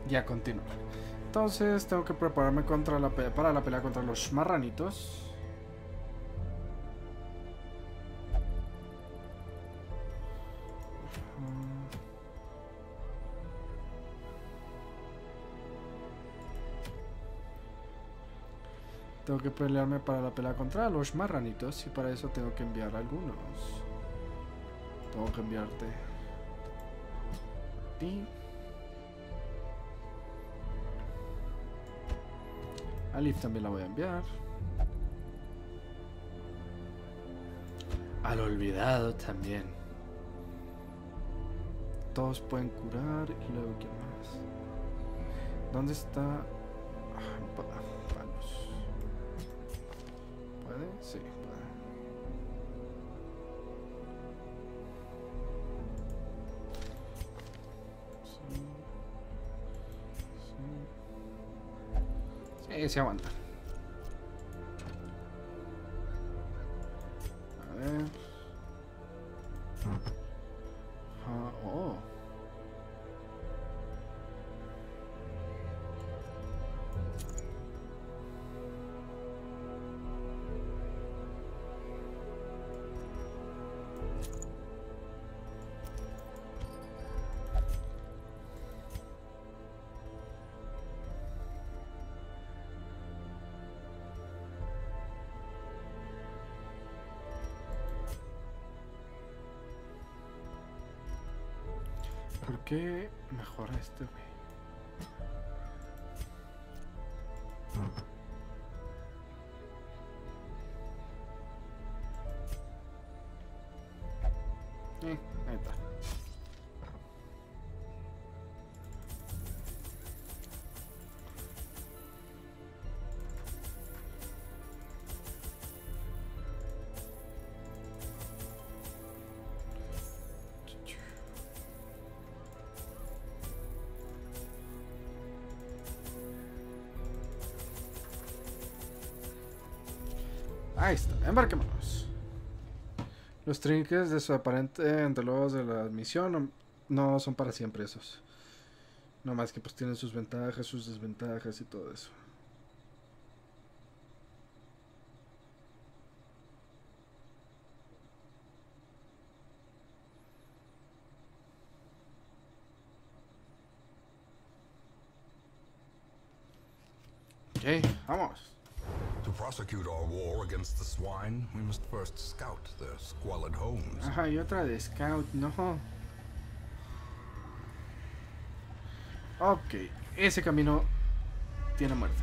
y a continuar. Entonces tengo que prepararme para la pelea contra los marranitos. Tengo que pelearme para la pelea contra los marranitos y para eso tengo que enviar algunos. Tengo que enviarte a ti. A Leaf también la voy a enviar. Al olvidado también. Todos pueden curar y luego ¿quién más? ¿Dónde está? Palos. ¿Puede? Sí, puede. Sí, se aguanta. A ver. Oh. ¿Por qué mejora este güey? Ahí está. Ahí está, embarquémonos. Los trinkets de su aparente entre los de la misión no son para siempre esos. No más que pues tienen sus ventajas, sus desventajas y todo eso. Ok, vamos. To prosecute our war against the swine, we must first scout their squalid homes. Ajá, y otra de scout, no. Ok, ese camino tiene muerte.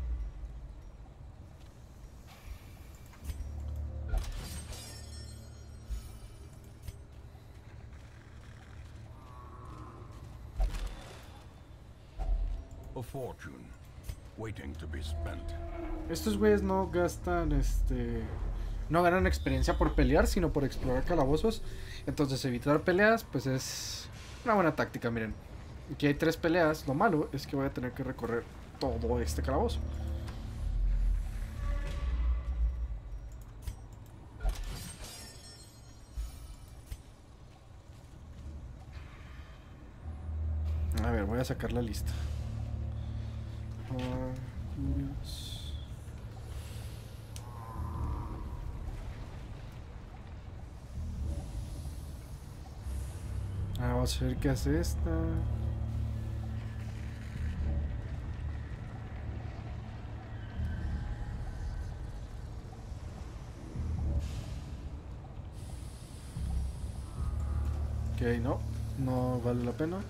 A fortune, waiting to be spent. Estos güeyes no gastan, no ganan experiencia por pelear, sino por explorar calabozos. Entonces evitar peleas, pues es una buena táctica, miren. Aquí hay 3 peleas, lo malo es que voy a tener que recorrer todo este calabozo. A ver, voy a sacar la lista. Vamos a ver qué hace esta. Ok, no vale la pena.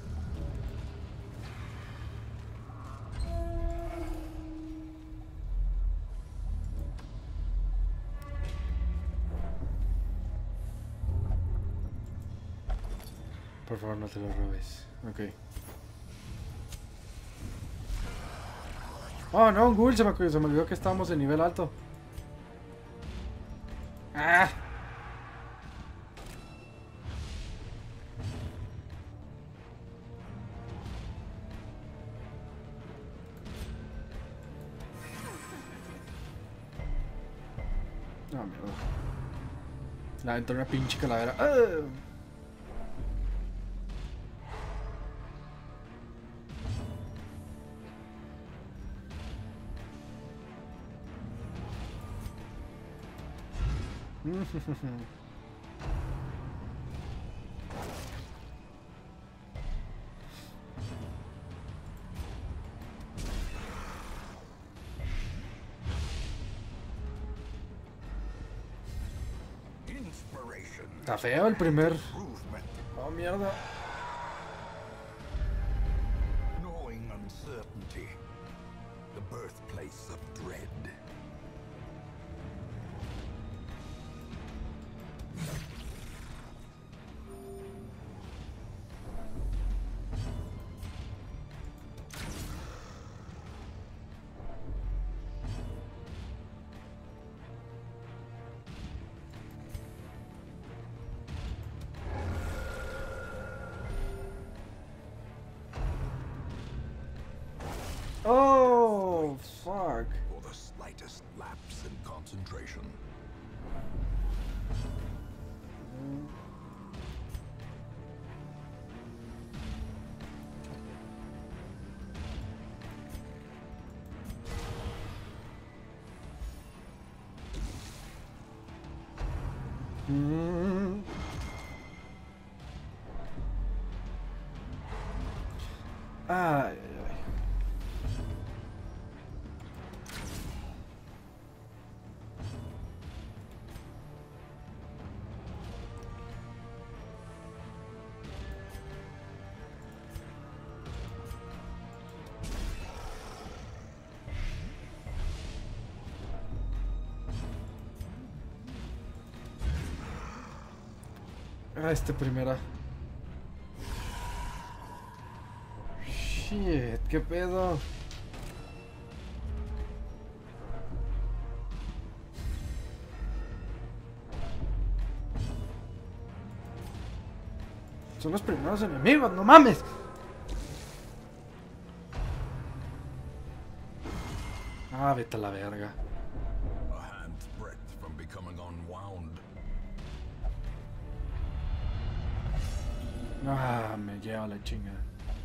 Por favor, no te lo robes. Ok. Oh, no, un ghoul. Se me olvidó que estábamos de nivel alto. ¡Ah! No, mierda. La entró una pinche calavera. ¡Ah! Inspiration. Está feo el primer. Improvement. Oh, mierda. Gnawing uncertainty. The birthplace of dread. Oh, fuck. For the slightest lapse in concentration. Mm. Ay, ay, ay. Ah, este primera. Shit, qué pedo. Son los primeros enemigos, no mames. Ah, vete a la verga. A hand's breadth from becoming unwound. Ah, me lleva la chinga.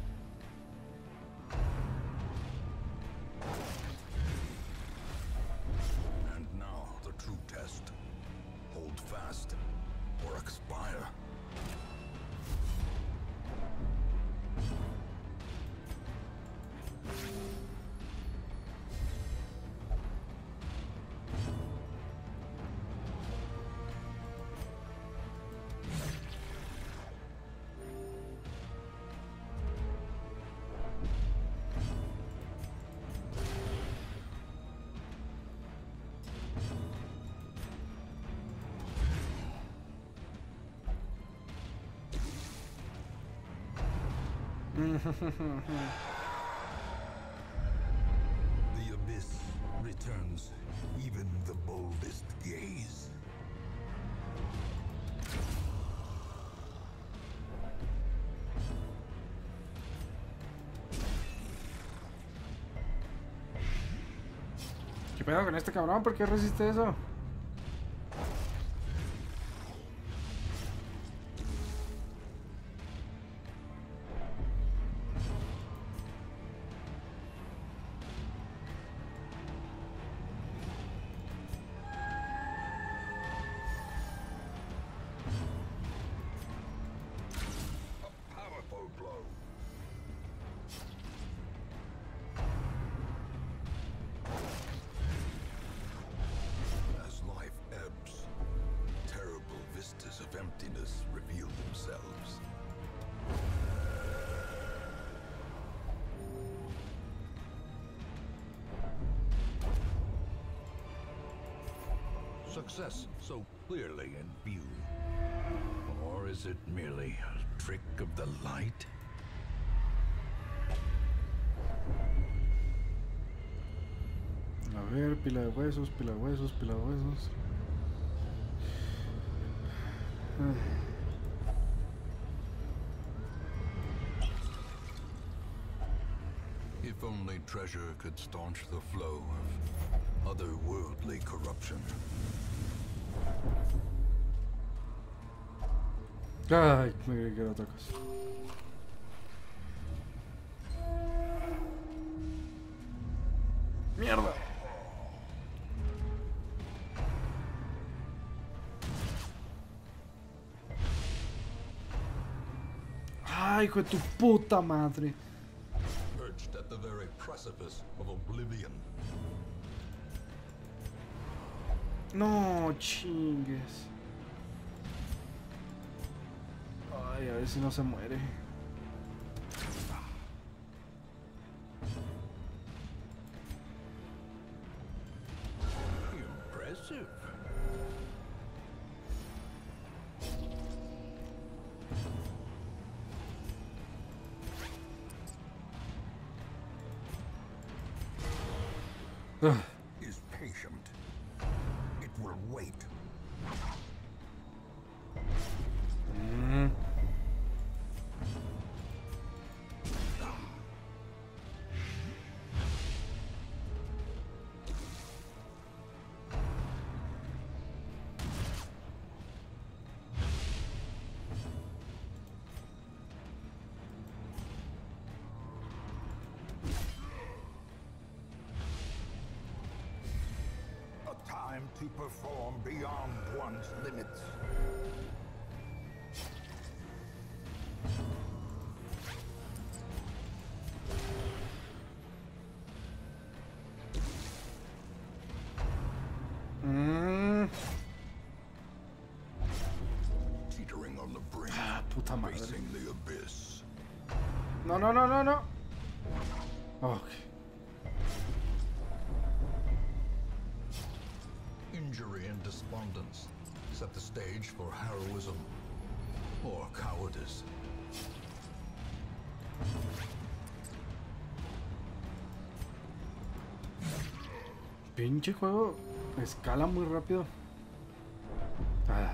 And now the true test. Hold fast or expire. The abyss returns even the boldest gaze. ¿Qué pedo con este cabrón? ¿Por qué resiste eso? A powerful blow. As life ebbs, terrible vistas of emptiness reveal themselves. Success so clearly in view. Or is it merely a trick of the light? A ver, pila de huesos, pila de huesos, pila de huesos. If only treasure could staunch the flow of otherworldly corruption. Ay, me creí que era otra cosa. Mierda. Ay, hijo de tu puta madre. Perched at the very precipice of oblivion. No, chingues. Ay, a ver si no se muere. Impressive. Ugh. Is patient. It will wait. Mm. A time to perform beyond one's limits. Mm. Teetering on the brink. Ah, puta madre. Facing the abyss. No, no, no, no, no. Ok. Injury and despondence set the stage for heroism or cowardice. Pinche juego escala muy rápido. Ah.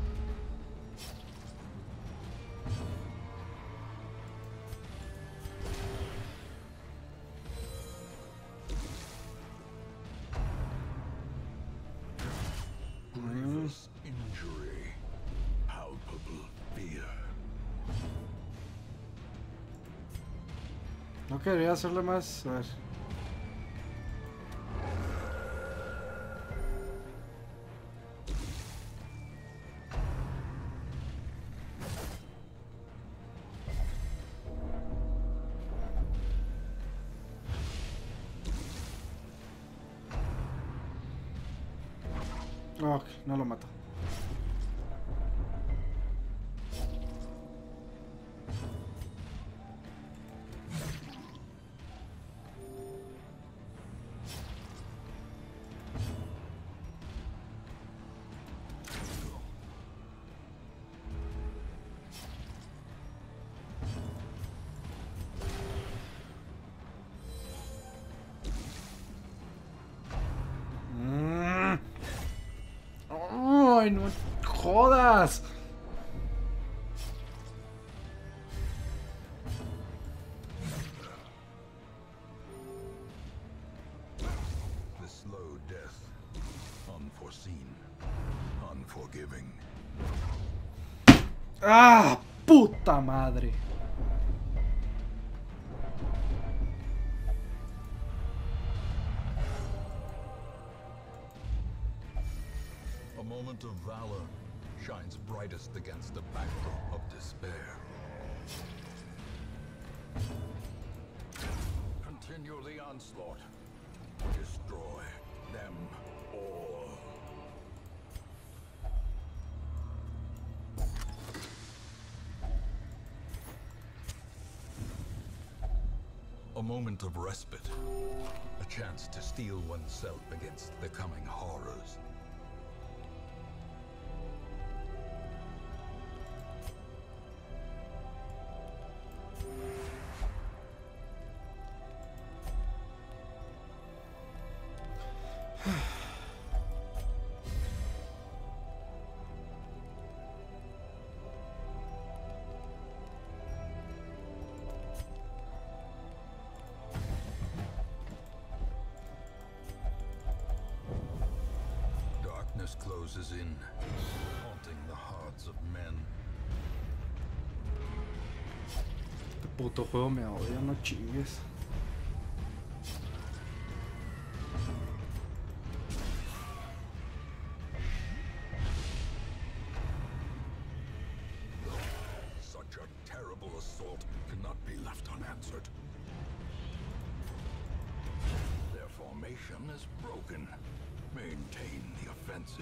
Grievous injury. Palpable fear. No quería hacerle más. A ver. Ok, no lo mato. Ay, no jodas. The slow death. Unforeseen. Unforgiving. Ah, puta madre. A moment of valor shines brightest against the backdrop of despair. Continue the onslaught. Destroy them all. A moment of respite. A chance to steel oneself against the coming horrors. Darkness closes in, haunting the hearts of men. Este puto juego me odia, no chingues. Such a terrible assault. formation is broken. Maintain the offensive.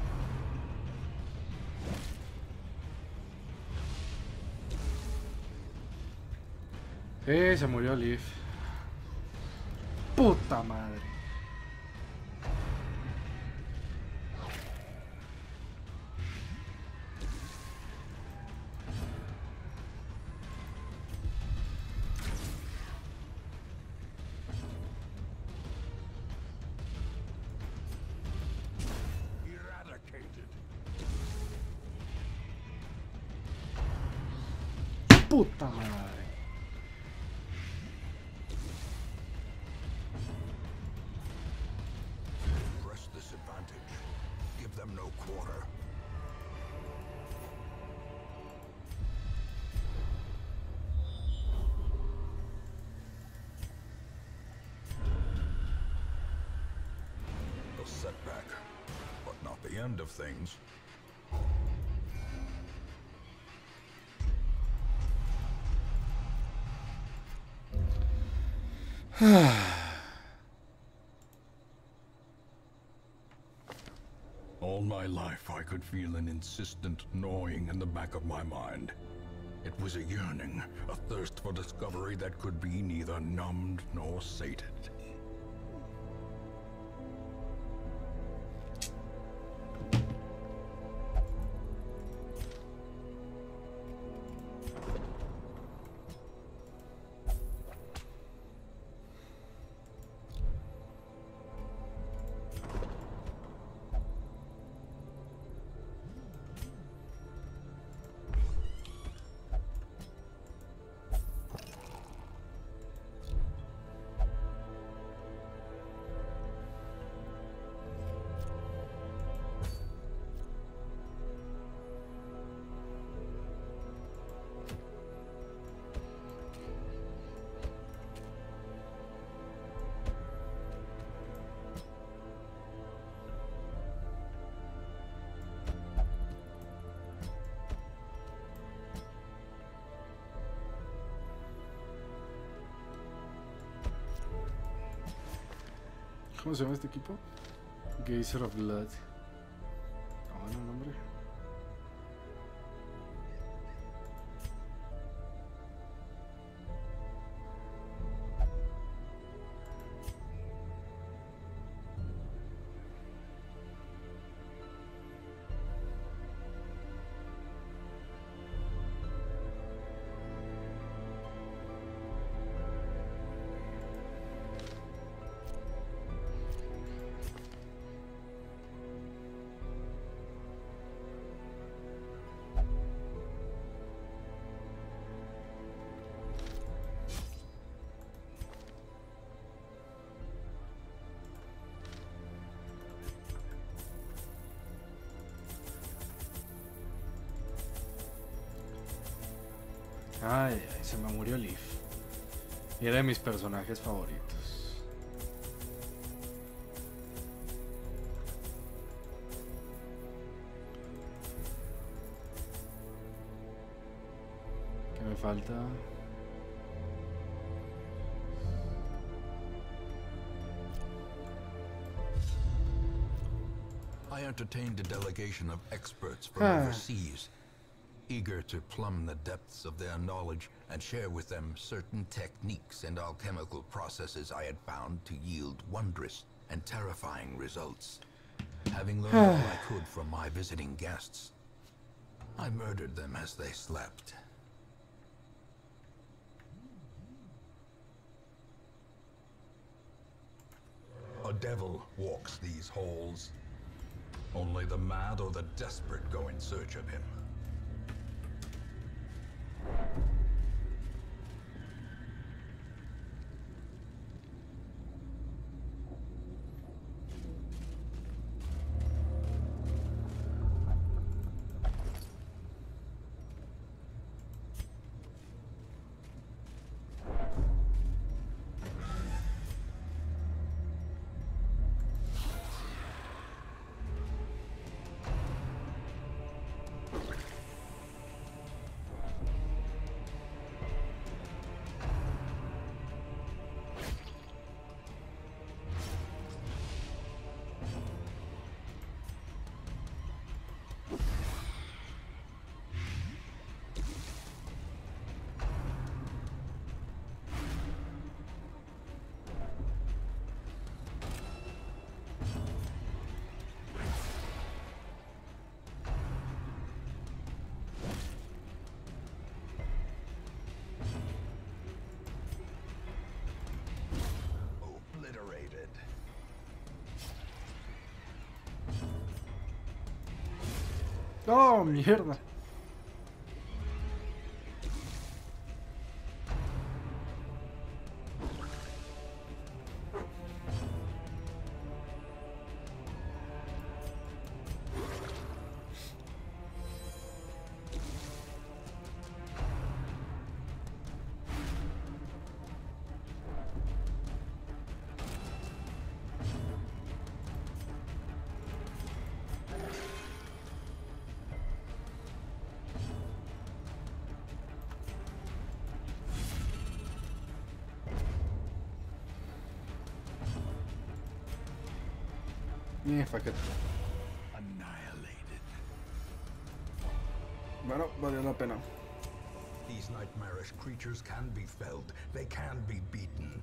Se murió Leaf. Puta madre. Eradicated. Puta madre. Press this advantage. Give them no quarter. A setback, but not the end of things. All my life, I could feel an insistent gnawing in the back of my mind. It was a yearning, a thirst for discovery that could be neither numbed nor sated. ¿Cómo se llama este equipo? Geyser of Blood. Ah, bueno, nombre. Ay, se me murió Leaf. Y era de mis personajes favoritos. ¿Qué me falta? I entertained a delegation of experts from overseas, eager to plumb the depths of their knowledge and share with them certain techniques and alchemical processes I had found to yield wondrous and terrifying results. Having learned all I could from my visiting guests, I murdered them as they slept. A devil walks these halls. Only the mad or the desperate go in search of him. Oh, mierda. Fuck it. Bueno, valió la pena. These nightmarish creatures can be felled. They can be beaten.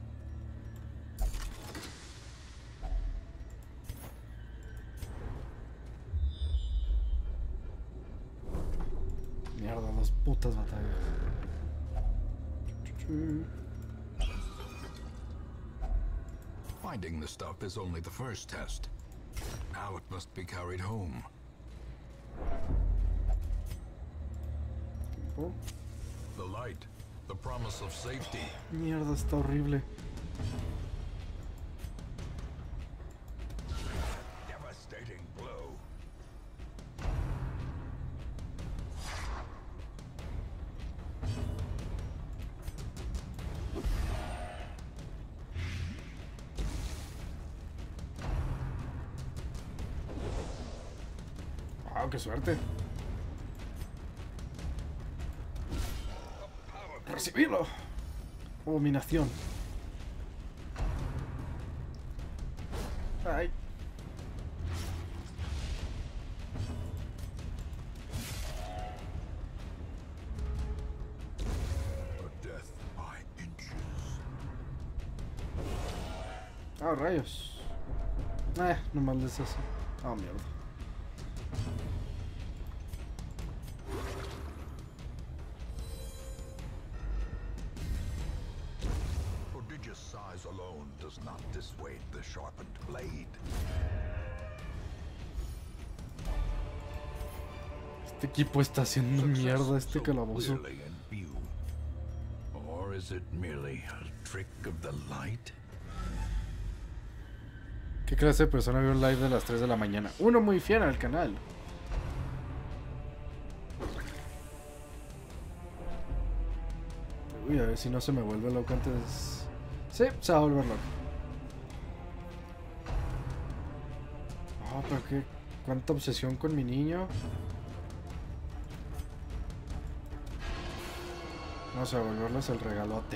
Mierda, dos putas batallas. Finding the stuff is only the first test. Now it must be carried home. Oh. The light, the promise of safety. Mierda, está horrible. Devastating blow. Wow, qué suerte. Recibirlo. Abominación. Ay. A death by inches. Ah, rayos. No maldes eso. Ah, mierda. Prodigious size alone does not dissuade the sharpened blade. Este equipo está haciendo mierda este calabozo. Clearly in view. Or is it merely a trick of the light? ¿Qué clase de persona vio un live de las 3 de la mañana? Uno muy fiel al canal. Uy, a ver si no se me vuelve loco antes. Sí, se va a volver loco. Oh, pero qué. Cuánta obsesión con mi niño. Vamos a volverles el regalote.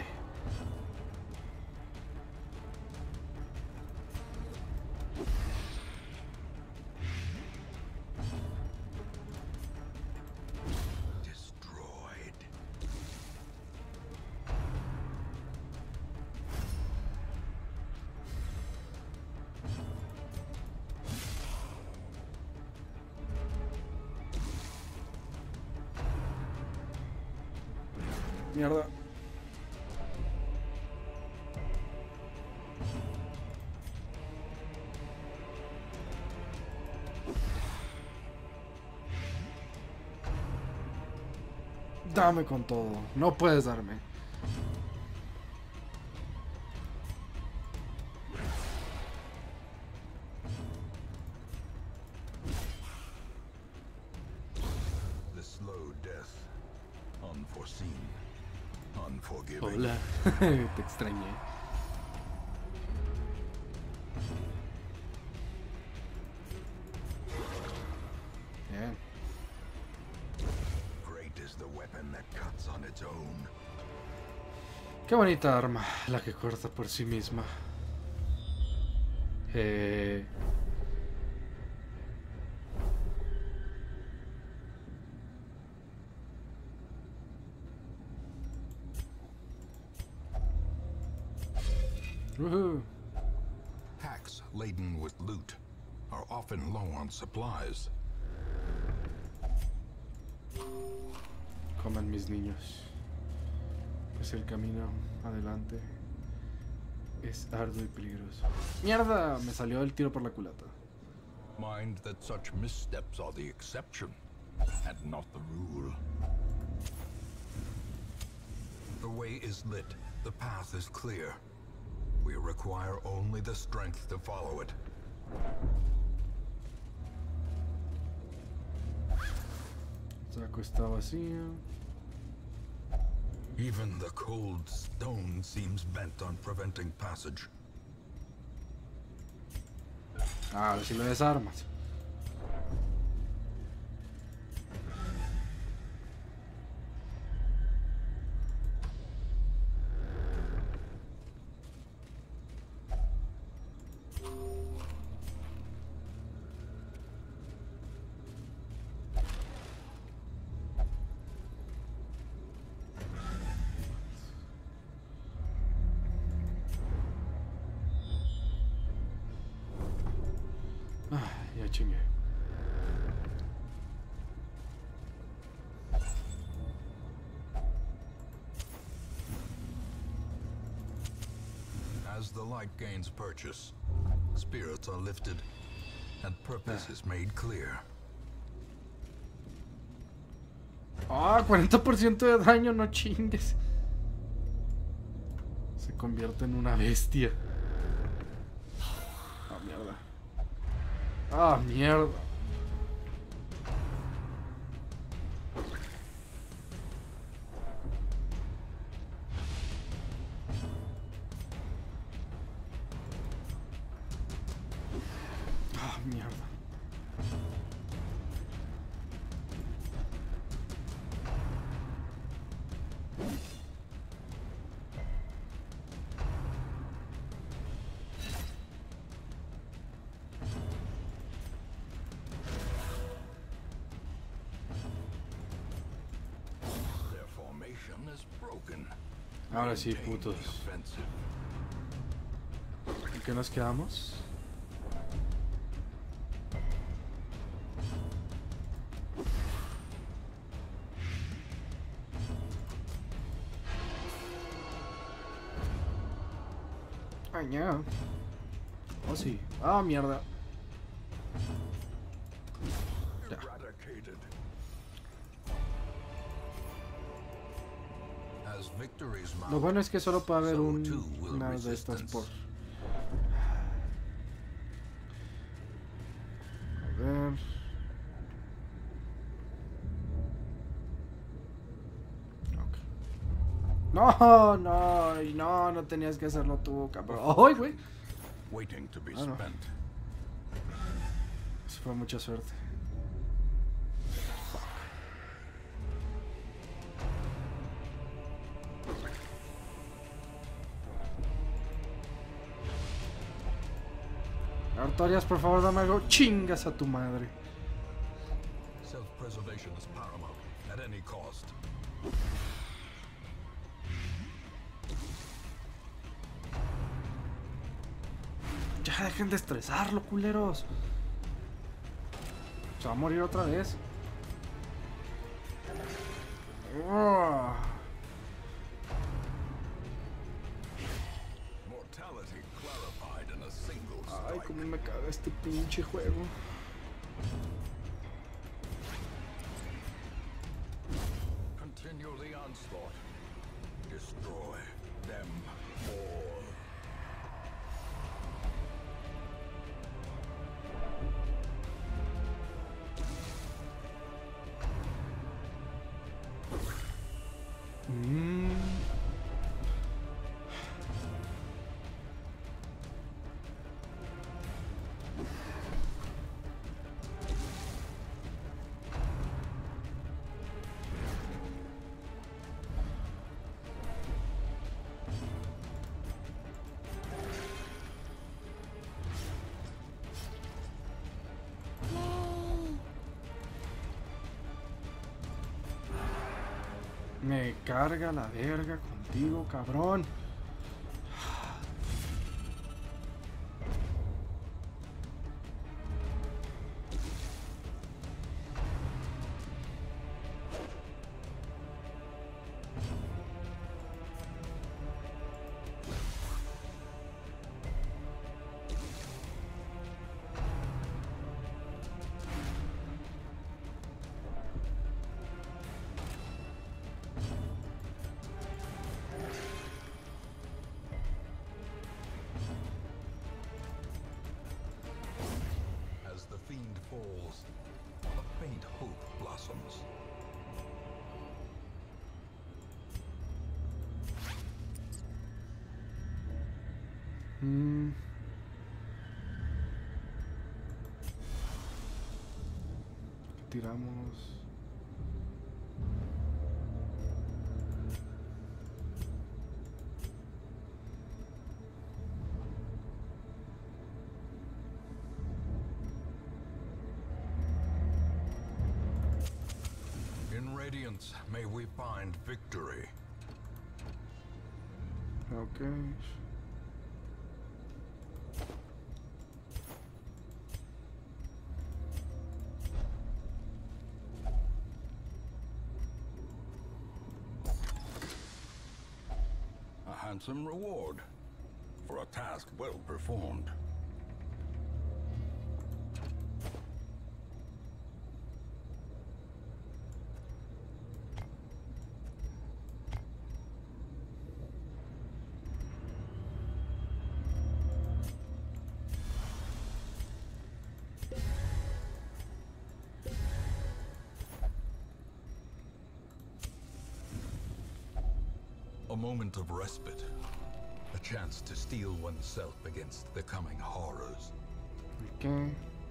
Mierda. Dame con todo. No puedes darme. The slow death. Unforeseen. Unforgiving. Hola. Te extrañé. Bien. Great is the weapon that cuts on its own. Qué bonita arma, la que corta por sí misma. Woohoo. Packs laden with loot are often low on supplies. Coman mis niños. Pues el camino adelante es arduo y peligroso. ¡Mierda! Me salió el tiro por la culata. Mind that such missteps are the exception, and not the rule. The way is lit. The path is clear. We require only the strength to follow it. Saco está vacío. Even the cold stone seems bent on preventing passage. A ver si lo desarmas. Ya chingué. As the light gains purchase, spirits are lifted, and purpose is made clear. Ah, 40% de daño, no chingues. Se convierte en una bestia. Ah, mierda. Ah, mierda. Ah, mierda. Their formation is broken. Ahora sí, Maintain putos. the offensive. ¿En qué nos quedamos? Ay, ya. Oh, sí. Ah, mierda. Ya. Eradicated. As victories mount, Lo bueno es que solo puede haber so too will una de estas resistance. por... A ver... Ok. No, no, no, no tenías que hacerlo tú, cabrón. ¡Ay, güey! waiting to be Ah, no. spent. Eso fue mucha suerte. Artorias, por favor, dame algo. Chingas a tu madre. Self-preservation is paramount at any cost. Ya dejen de estresarlo, culeros. Se va a morir otra vez. Mortality clarified in a single Ay, strike. cómo me caga este pinche juego. Continue the onslaught. Destroy them all. Mm. Me carga la verga contigo, cabrón. falls, a faint hope blossoms. Tiramos. In Radiance, may we find victory. Okay. A handsome reward for a task well performed. A moment of respite. A chance to steel oneself against the coming horrors. Okay.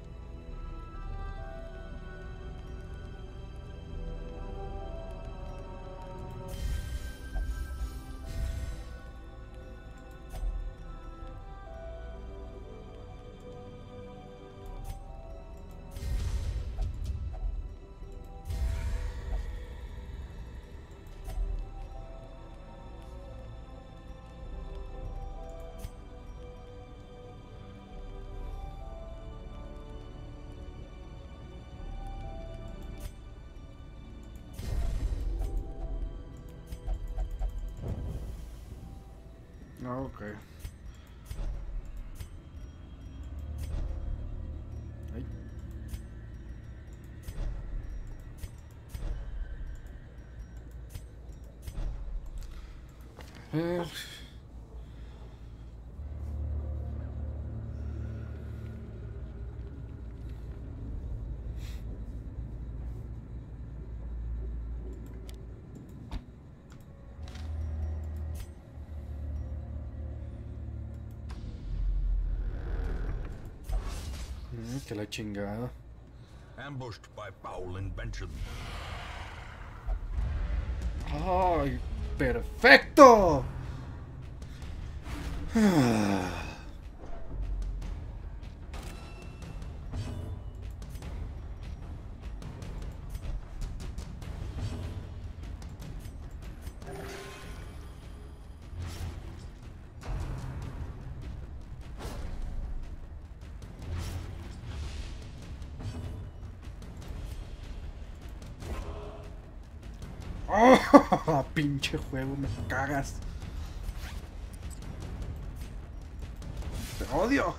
Okay. Ay. Que la chingada. Ambushed by foul invention. ¡Ay! ¡Perfecto! ¡Oh! Pinche juego, me cagas. Te odio.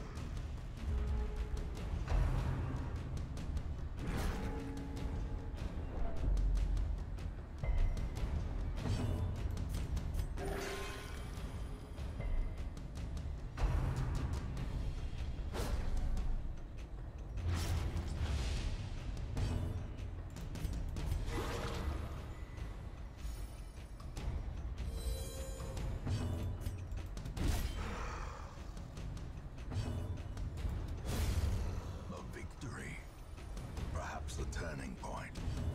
The turning point.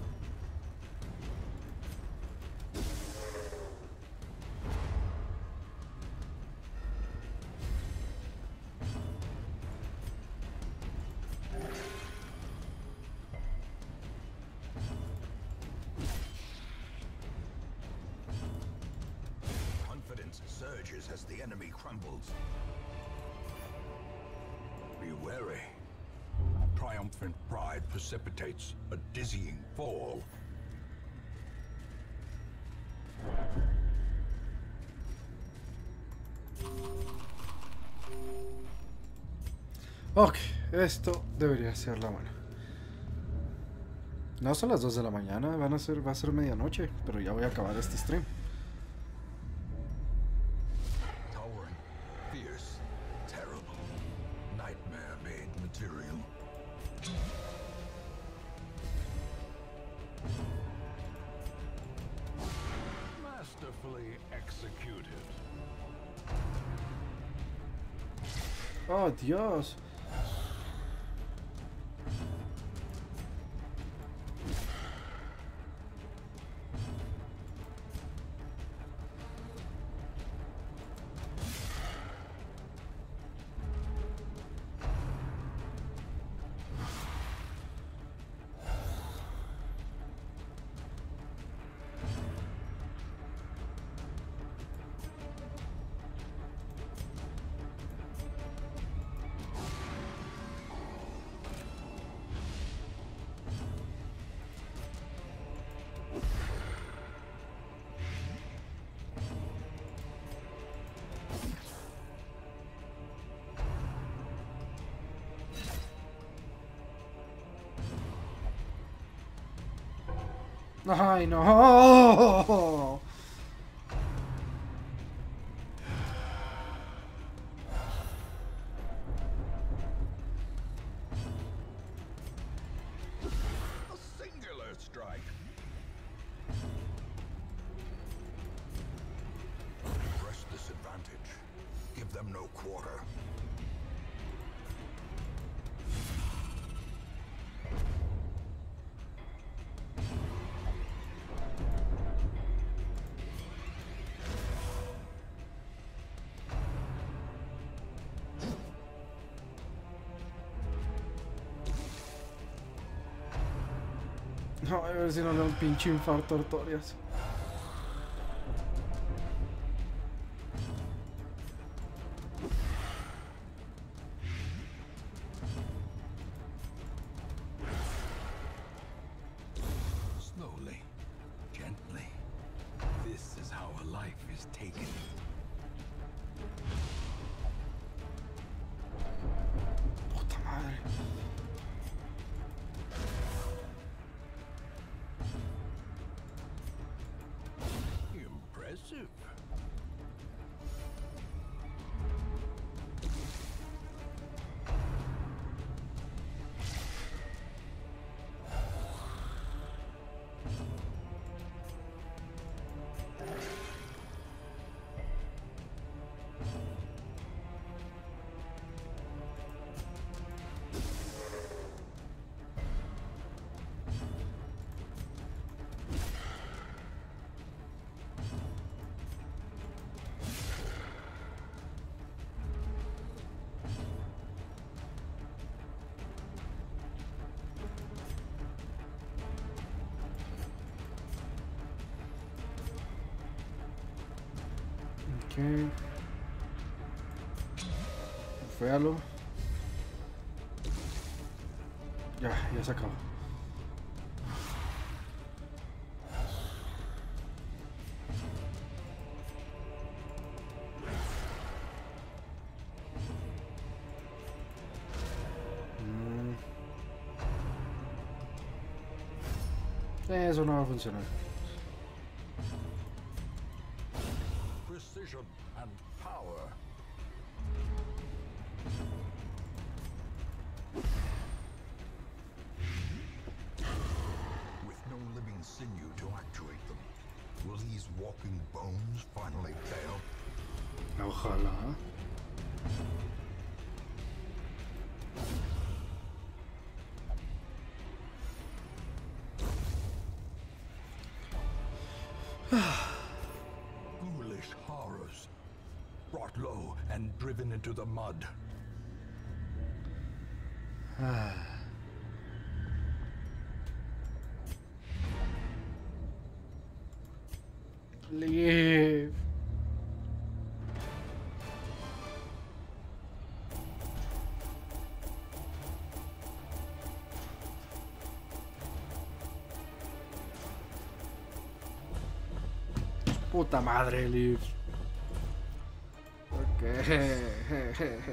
Confidence surges as the enemy crumbles. Be wary. Triumphant pride precipitates a dizzying fall. Ok, esto debería ser la buena. No son las 2 de la mañana, va a ser medianoche, pero ya voy a acabar este stream. Towering, fierce, terrible, nightmare made material. Masterfully executed. Oh, Dios. Ay, no. A singular strike. Press this advantage. Give them no quarter. No, a ver si no le da un pinche infarto a Artorias. Slowly, gently. This is how a life is taken. Puta madre. Impressive. Ok. Féalo. Ya se acabó. Eso no va a funcionar. Precision and power. With no living sinew to actuate them, will these walking bones finally fail? Ojalá. Ghoulish horrors, brought low and driven into the mud. Leave. Puta madre, Leaf. Ok.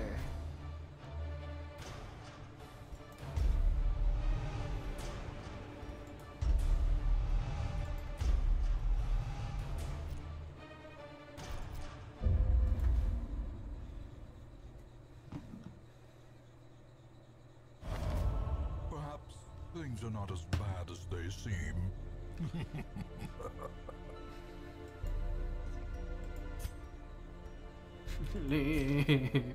Things are not as bad as they seem. Leave.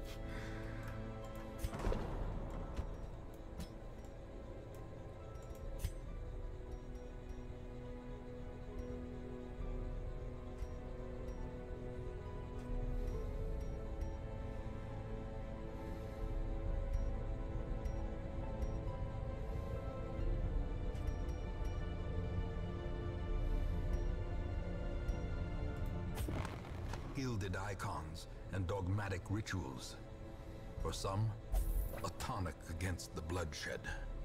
Gilded icons and dogmatic rituals. For some, a tonic against the bloodshed.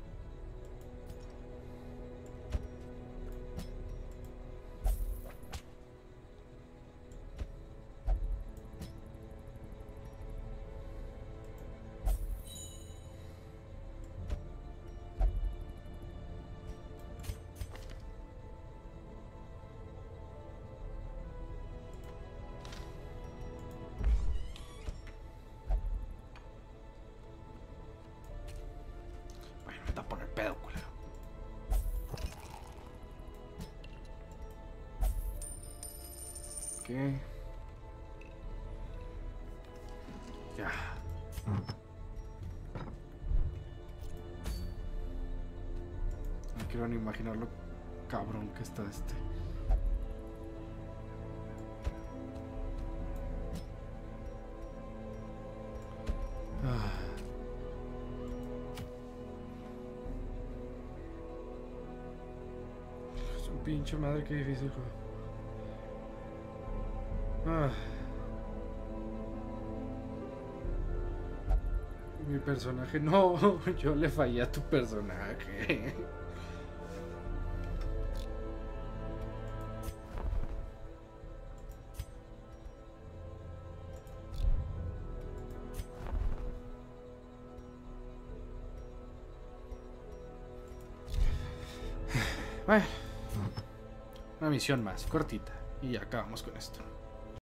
Está por el pedo, culero. Ok. Ya. No quiero ni imaginar lo cabrón que está este. Pinche madre, qué difícil, hijo. Mi personaje, no, yo le fallé a tu personaje. Bueno. Una misión más, cortita. Y ya acabamos con esto.